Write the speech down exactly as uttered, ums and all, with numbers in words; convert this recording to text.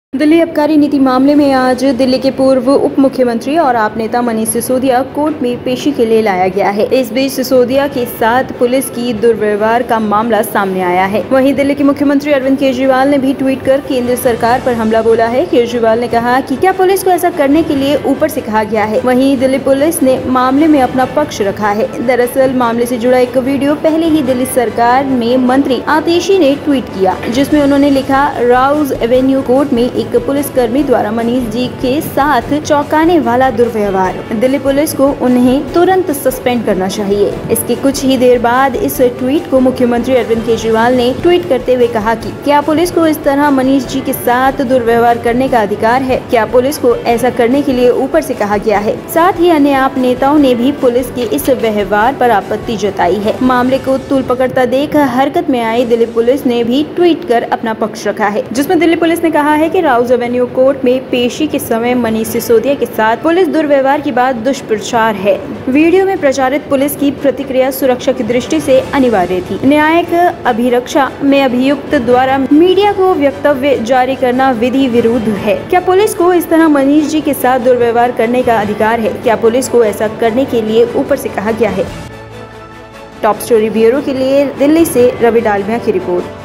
दिल्ली आबकारी नीति मामले में आज दिल्ली के पूर्व उप मुख्यमंत्री और आप नेता मनीष सिसोदिया कोर्ट में पेशी के लिए लाया गया है। इस बीच सिसोदिया के साथ पुलिस की दुर्व्यवहार का मामला सामने आया है। वहीं दिल्ली के मुख्यमंत्री अरविंद केजरीवाल ने भी ट्वीट कर केंद्र सरकार पर हमला बोला है। केजरीवाल ने कहा कि क्या पुलिस को ऐसा करने के लिए ऊपर से कहा गया है। वहीं दिल्ली पुलिस ने मामले में अपना पक्ष रखा है। दरअसल मामले से जुड़ा एक वीडियो पहले ही दिल्ली सरकार में मंत्री आतिशी ने ट्वीट किया, जिसमें उन्होंने लिखा, राउज एवेन्यू कोर्ट में एक पुलिसकर्मी द्वारा मनीष जी के साथ चौंकाने वाला दुर्व्यवहार। दिल्ली पुलिस को उन्हें तुरंत सस्पेंड करना चाहिए। इसके कुछ ही देर बाद इस ट्वीट को मुख्यमंत्री अरविंद केजरीवाल ने ट्वीट करते हुए कहा कि क्या पुलिस को इस तरह मनीष जी के साथ दुर्व्यवहार करने का अधिकार है? क्या पुलिस को ऐसा करने के लिए ऊपर से कहा गया है? साथ ही अन्य आप नेताओं ने भी पुलिस के इस व्यवहार पर आपत्ति जताई है। मामले को तूल पकड़ता देख हरकत में आई दिल्ली पुलिस ने भी ट्वीट कर अपना पक्ष रखा है, जिसमें दिल्ली पुलिस ने कहा है कि राउज एवेन्यू कोर्ट में पेशी के समय मनीष सिसोदिया के साथ पुलिस दुर्व्यवहार की बात दुष्प्रचार है। वीडियो में प्रचारित पुलिस की प्रतिक्रिया सुरक्षा की दृष्टि से अनिवार्य थी। न्यायिक अभिरक्षा में अभियुक्त द्वारा मीडिया को वक्तव्य जारी करना विधि विरुद्ध है। क्या पुलिस को इस तरह मनीष जी के साथ दुर्व्यवहार करने का अधिकार है? क्या पुलिस को ऐसा करने के लिए ऊपर से कहा गया है? टॉप स्टोरी ब्यूरो के लिए दिल्ली से रवि डालमिया की रिपोर्ट।